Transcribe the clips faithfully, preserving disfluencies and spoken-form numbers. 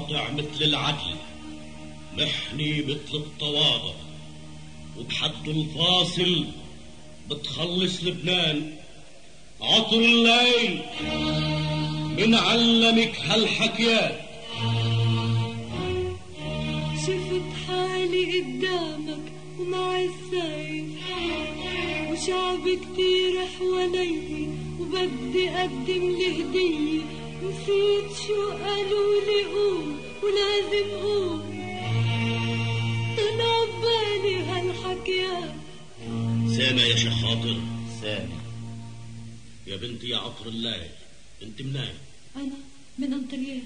قاطع مثل العدل، محني مثل التواضع، وبحد الفاصل بتخلص لبنان. عطر الليل من علمك هالحكيات. شفت حالي قدامك ومع السيف، وشعب كتير حوالي وبدي أقدم لي هدية. نسيت شو قالوا لي قوم ولازم قوم، طلع ببالي هالحكيات. سامع يا شيخ خاطر؟ سامع. يا بنتي يا عطر الليل، انت منين؟ أنا من أنطريان.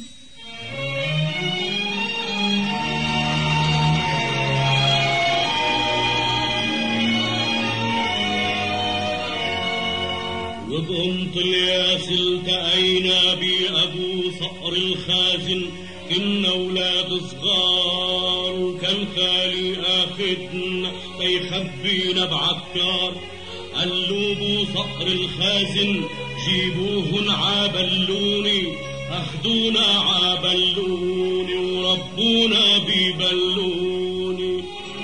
وبأم طلياس التقينا بأبو صقر الخازن، كنا أولاد صغار وكان خالي آخدنا تيخبينا بعكار. قالوا أبو صقر الخازن جيبوهن عابلوني، أخدونا عابلوني وربونا بيبلوني.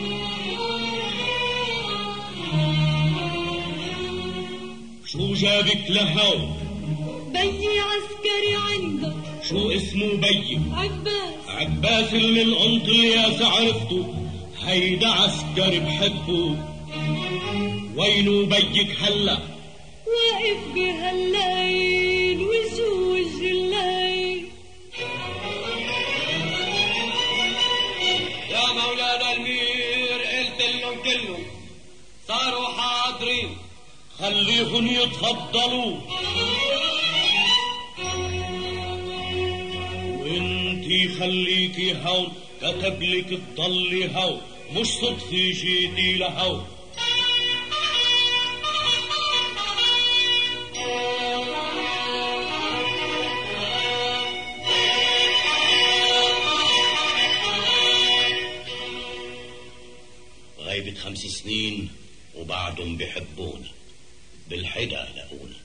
شو جابك لهو؟ بيي عسكري عندك. شو اسمه بيي؟ عباس. عباس اللي من أنطلياس عرفته، هيدا عسكري بحبه. وينو بيك هلا؟ واقف بهالليل وشو وجه الليل. يا مولانا المير قلت لهم كلهم صاروا حاضرين، خليهم يتفضلوا. وانتي خليكي هون، كتبلك تضلي هون، مش صدفي جيتي لهون. غيبة خمس سنين وبعدهم بحبونا، بالحدا لقونا.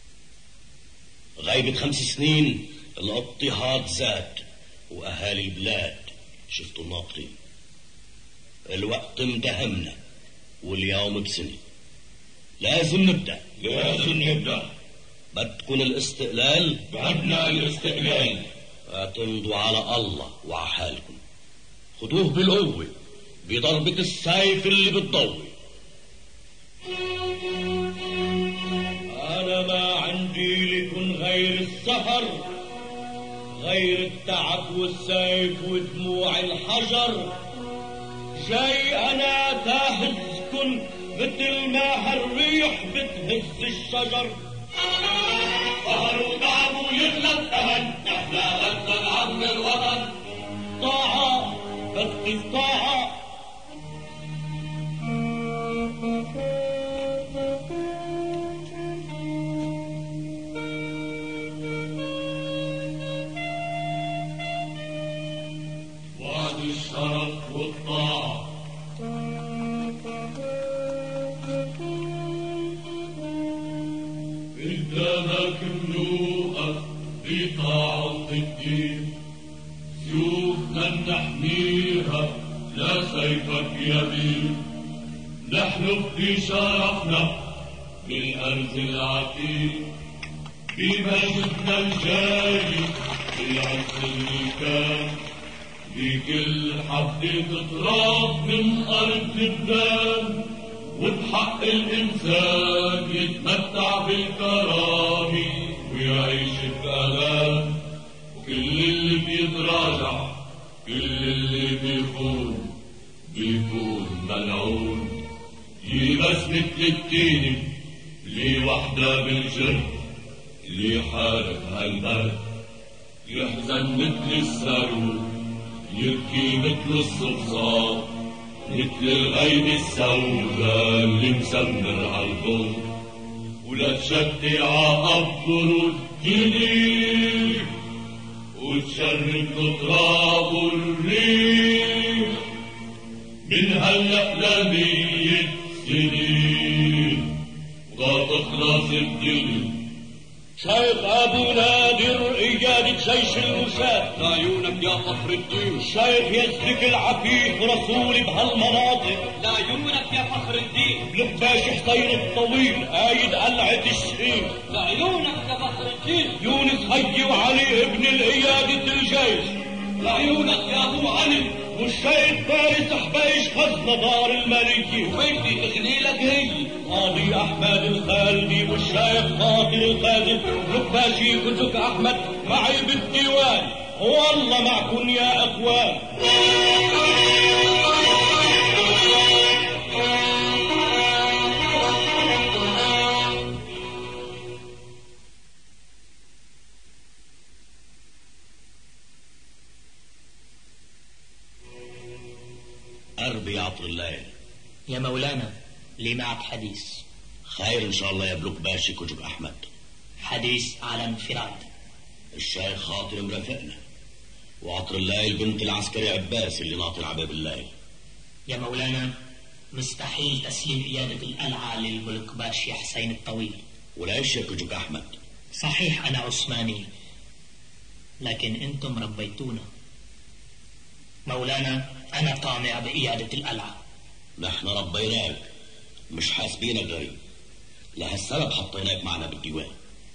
غيبة خمس سنين الاضطهاد زاد واهالي البلاد شفتوا ناطرين. الوقت مدهمنا واليوم بسنة، لازم نبدأ. لازم نبدأ. بدكن الاستقلال؟ بدنا الاستقلال. اعتمدوا على الله وعلى حالكم، خدوه بالقوة بضربة السيف اللي بتضوي. أنا ما عندي لكم غير السهر، غير التعب والسيف ودموع الحجر. جاي أنا تهزكن مثل ما هالريح بتهز الشجر. سهر وتعب ويغلب أهل، نحنا بدنا نعمر وطن. طاعة بس طاعة. وعد الشرف والطاعة. قدامك بنوقف بطاعة الدين، سيوفنا نحميها لا سيفك يبين. نحلف بشرفنا بالأرض العتيق، بمجدنا الجاري بالعز اللي كان. بكل حبة تراب من أرض لبنان، وبحق الإنسان يتمتع بالكرامة ويعيش بأمان. كل اللي بيتراجع، كل اللي بيخون بيكون ملعون. يبس مثل التين اللي وحدة بالجرح، اللي حارب هالبلد. يحزن مثل الصاروخ، يبكي مثل الصفصاف، مثل الغيم السوداء اللي مسمر عالبوط. ولا تشتي عقبر الجنيح، وتشرب التراب والريح. من هلأ لمية سنين ولا تخلص الدنيا. شيخ أبو نادر إجا قيادة جيش الموساد. لعيونك يا فخر الدين. الشيخ يزدك العفيف رسول بهالمناطق. لعيونك يا فخر الدين. بلباش حسين الطويل قايد قلعة الشهيد. لعيونك يا فخر الدين. يونس هيي وعلي ابن القيادة الجيش. لعيونك يا ابو علي. والشيخ فارس حبيش خزنة دار المالية. وبدي اغني لك هي. قاضي احمد الخالدي والشيخ خاطر القاضي لباشي كتك احمد معي بالديوان. والله معكن يا اخوان. أربي عطر الليل. يا مولانا لي معك حديث. خير إن شاء الله يا بلوك باشي كتب أحمد. حديث على انفراد. الشيخ خاطر مرافقنا، وعطر الليل بنت العسكري عباس اللي ناطر عباب الليل. يا مولانا مستحيل تسليم قيادة القلعة للبلوك باشي حسين الطويل. وليش يا كتب أحمد؟ صحيح أنا عثماني، لكن أنتم ربيتونا. مولانا أنا طامع بقيادة القلعة. نحن ربيناك، مش حاسبينك غريب، لهالسبب حطيناك معنا بالديوان.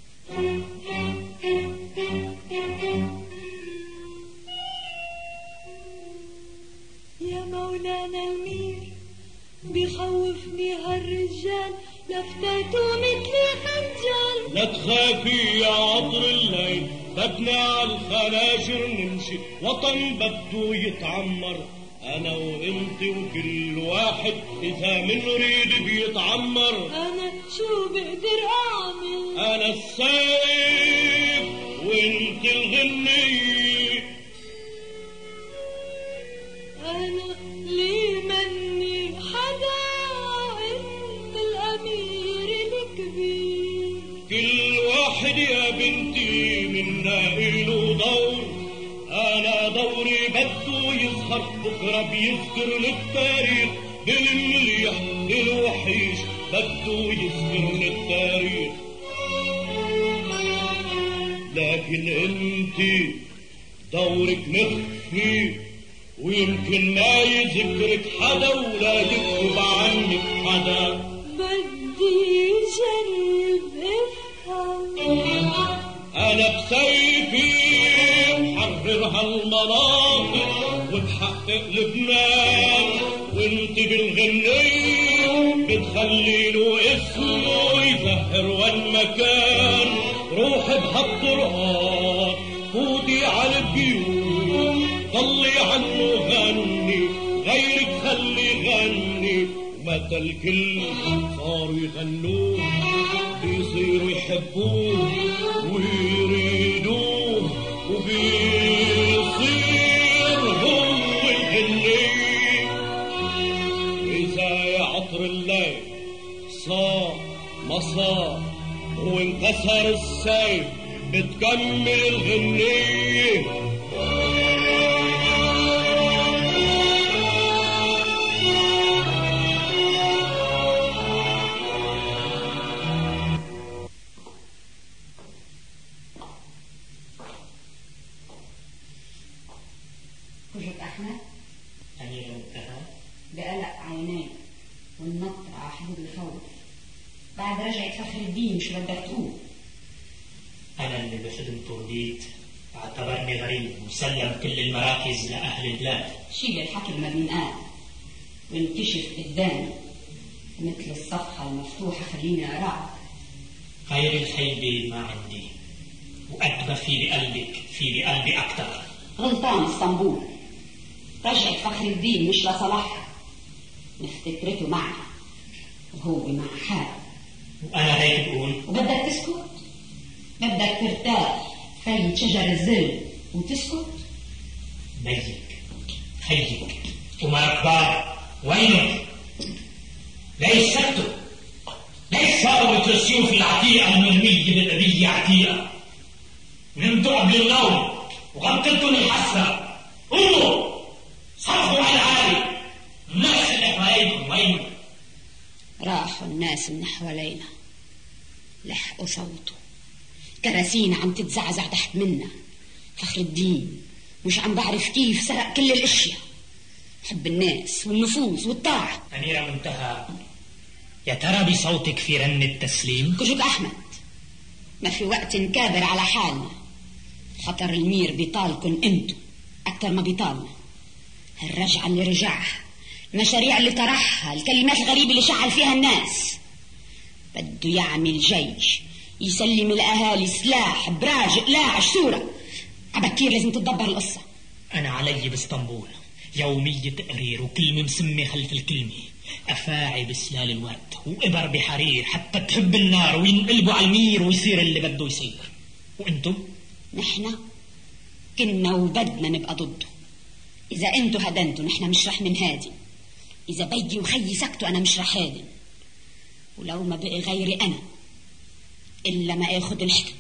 يا مولانا المير بخوفني هالرجال، لفتاته مثلي خنجال. لا تخافي يا عطر الليل، بدنا على الخناجر نمشي، وطن بده يتعمر. أنا وإنت وكل واحد إذا منريد بيتعمر. أنا شو بقدر أعمل؟ أنا السيف وإنت الغنية. أنا لي مني حدا، أنت الأمير الكبير. كل واحد يا بنتي منا إله دور. أنا دوري بده يظهر بكرة بيذكر للتاريخ، بالمليح بالوحيش بده يذكر للتاريخ. لكن انتي دورك مخفي، ويمكن ما يذكرك حدا ولا يكتب عنك حدا. بدي جرب افهم. أنا بسيفي بحرر هالمناطق وبحقق لبنان، وانت بالغنية بتخلي له اسمه يزهر وين مكان. روحي بهالطرقات فوتي على البيوت، ضلي عنه غني، غيرك خلي غني. ومتى الكل صاروا يغنوه بيصيروا يحبوه ويريدوه، وبيصير هو الغني. إذا يا عطر الليل صار ما صار وانكسر السيف، بتكمل الغنية. كتب أحمد أمير المتهم بقلق عينيه والنط على حدود الخوف. بعد رجعت فخر الدين شو بدك تقول؟ أنا اللي بخدم توربيت اعتبرني غريب وسلم كل المراكز لأهل البلاد. شيل الحكي ما بينقال وانكشف قدامي مثل الصفحة المفتوحة، خليني أقرأ. غير الخيبة ما عندي، وقد ما في بقلبك في بقلبي أكتر. غلطان اسطنبول، رجعت فخر الدين مش لصلاحها، مفتكرته معنا وهو مع حاله. وأنا هيك بقول. وبدك تسكت؟ بدك ترتاح فايد شجر الظل وتسكت؟ بيك خيك وما كبار وينك؟ ليش سكتوا؟ ليش صاروا مثل السيوف العتيقة المرمية بالأبية عتيقة؟ نمتوا قبل النوم وغطيتوا الحسرة. قوموا صرفوا على العالي، الناس اللي حواليكم وينهم؟ راحوا الناس من حوالينا، لحقوا صوته، كراسينا عم تتزعزع تحت منا، فخر الدين مش عم بعرف كيف سرق كل الاشياء، حب الناس والنفوذ والطاعة. أميرة منتهى، يا ترى بصوتك في رن التسليم؟ كجك أحمد، ما في وقت نكابر على حالنا، خطر المير بيطالكن انتو أكتر ما بيطالنا. الرجعة اللي رجعها، المشاريع اللي طرحها، الكلمات الغريبة اللي شعل فيها الناس، بده يعمل جيش يسلم الأهالي سلاح براج قلاع صورة. عبكير لازم تتدبر القصة. أنا علي باسطنبول يومية تقرير وكلمة مسمة خلف الكلمة، أفاعي بسلال الورد وإبر بحرير حتى تحب النار وينقلبوا على المير ويصير اللي بده يصير. وإنتم؟ نحن كنا وبدنا نبقى ضده. إذا أنتوا هدنتوا نحن مش رح من هادي، إذا بيجي وخيي سكتوا أنا مش رح هادن، ولو ما بقي غيري أنا إلا ما آخذ الحكم.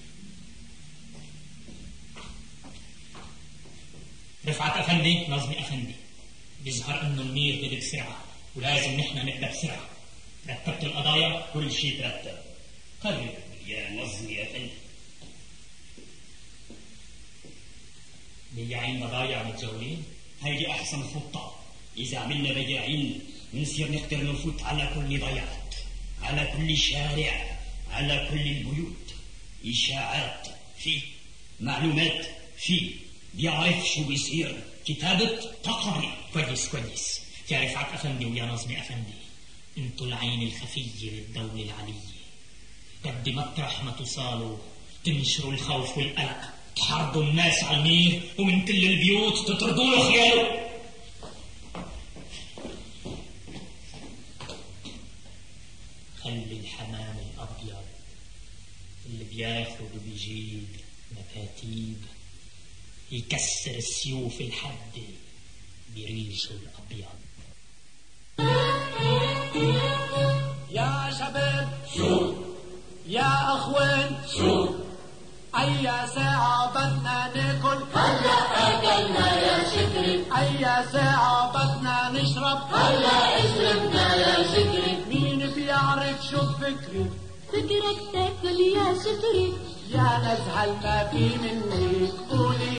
رفعت أفندي، نظمي أفندي، بيظهر إنه المير بده بسرعة ولازم نحن نبدأ بسرعة. رتبت القضايا؟ كل شيء ترتب. قرب يا نظمي أفندي. بياعين بضايع متجولين؟ هيدي أحسن خطة. إذا عملنا بياعين منصير نقدر نفوت على كل ضيعات، على كل شارع، على كل البيوت. إشاعات فيه، معلومات فيه، بيعرف شو بيصير، كتابة تقرير. كويس كويس يا رفعت أفندي ويا نظمي أفندي، انتوا العين الخفية للدولة العلية. بدي مطرح ما تصالوا تنشروا الخوف والقلق، تحرضوا الناس على المير ومن كل البيوت تطردوا له خياله. خلي الحمام الأبيض اللي بياخد وبيجيب مكاتيب يكسر السيوف الحادة بريشه الأبيض. يا شباب شو، يا أخوان شو، أي ساعة بدنا ناكل هلا أكلنا يا شكري، أي ساعة بدنا نشرب هلا اشربنا يا شكري. مين بيعرف شو بفكري؟ فكرك تاكل يا شكري، يا نزهل ما في مني قولي